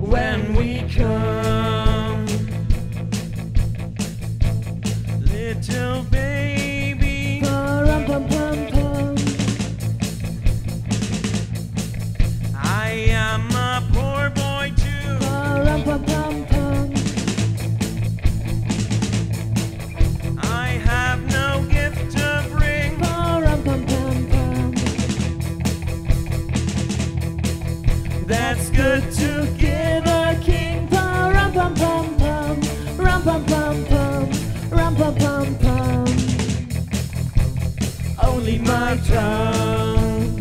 when we come. Little baby, Pa-rum-pum-pum-pum. I am a poor boy too. Pa-rum-pum-pum-pum. I have no gift to bring. Pa-rum-pum-pum-pum. That's good to give a king. Pa-rum-pum-pum-pum. Rum-pum-pum-pum. Rum-pum-pum-pum. Only my drums.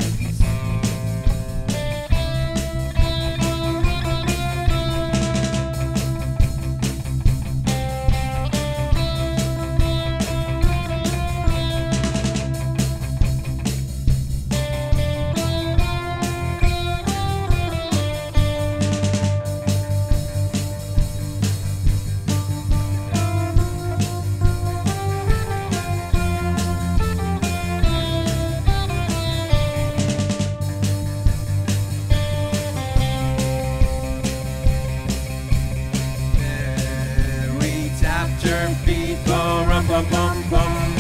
After beat, rum bum bum bum.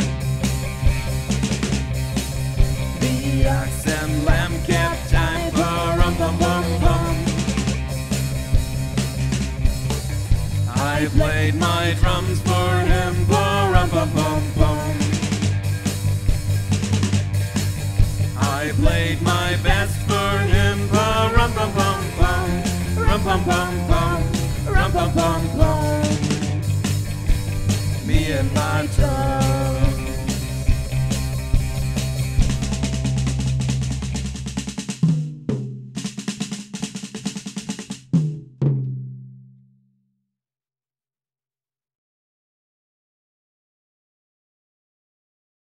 The ox and lamb kept time, rum bum bum bum. I played my drums for him, rum bum bum bum. I played my best for him, rum bum bum bum, rum bum bum bum, rum bum bum bum. Me and my drum.